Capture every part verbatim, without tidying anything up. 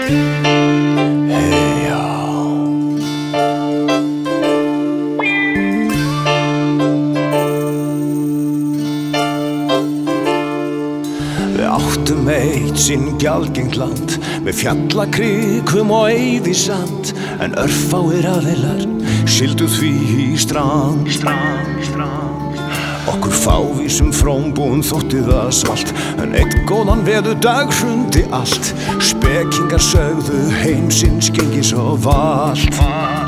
Áttum eitt sinn gjaldgengt land með fjallakrikum og eyðisand, en örfáir aðilar sigldu því í strand. strand, strand. Okkur fávísum frómbúum þótti það svalt, en einn góðan veðurdag hrundi allt. Spekingar sögðu heimsins gengi svo valt.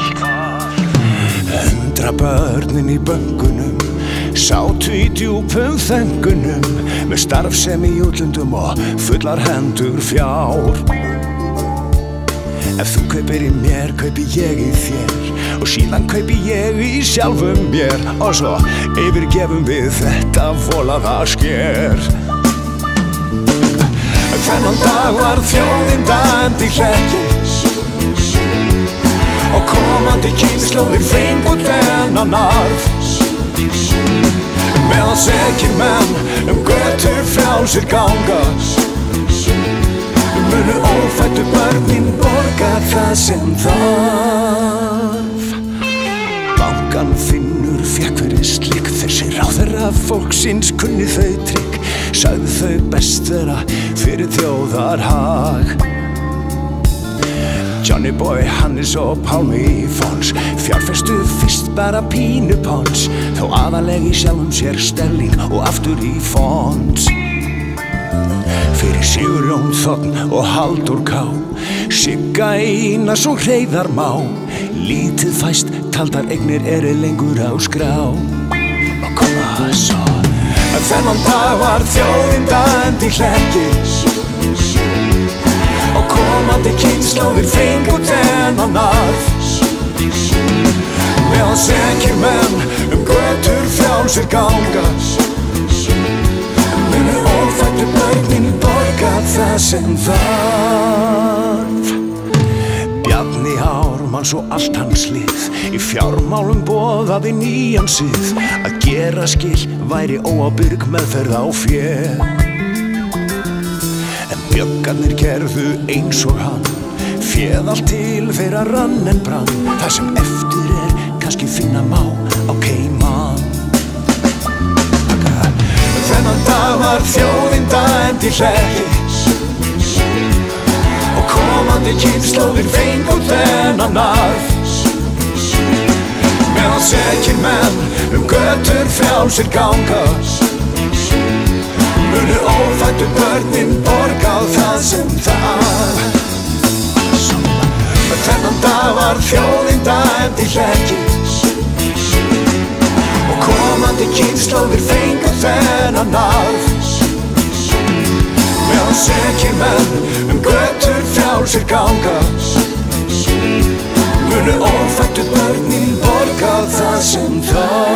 Hundra börnin í böngunum sátu í djúpum þöngunum, með starfsemi í útlöndum og fullar hendur fjár. Ef þú kaupir í mér, kaupi ég í þér, og síðan kaupi ég í sjálfum mér, og svo yfirgefum við þetta volaða sker. Þennan dag var þjóðin dæmd í hlekki, og komandi kynslóðir fengu þennan arf. Meðan sekir menn um götur frjálsir ganga, munu ófæddu börnin borga það sem þarf. Bankan Finnur fékk fyrir slik, þessi ráðherra fólksins kunni þau trygg, sagði þau best vera fyrir þjóðarhag. Johnny Boy, Hannes og Pálmi í Fons fjárfestu fyrst bara pínu pons, þó aðalega í sjálfum sér stelling og aftur í fons. Fyrir Sigurjón Þorn og Halldór Ká, Sigga Einars og Hreiðar Má, lítið fæst taldar eignir eru lengur á skrá. Og koma svo, þennan dag var þjóðin dæmd í hlekki, og komandi kynslóðir fengu þennan arf. Meðan sekir menn um götur frjálsir ganga, munu ófæddu börnin borga það sem þarf. Bjarni Ármanns og allt hans lið í fjármálum boðaði nýjan sið, að gera skil væri óábyrg meðferð á fé. Bjöggarnir gerðu eins og hann, féð allt til þeirra rann en brann. Það sem eftir er kannski finna má á Cayman. Þennan dag var þjóðin dæmd í hlekki, og komandi kynslóðir fengu þennan arf. Meðan sekir menn um götur frjálsir ganga, munu ófæddu börnin borga það sem þarf. Þennan dag var þjóðin dæmd í hlekki, og komandi kynslóðir fengu þennan arf. Meðan sekir menn um götur frjálsir ganga, munu ófæddu börnin borga það sem þarf.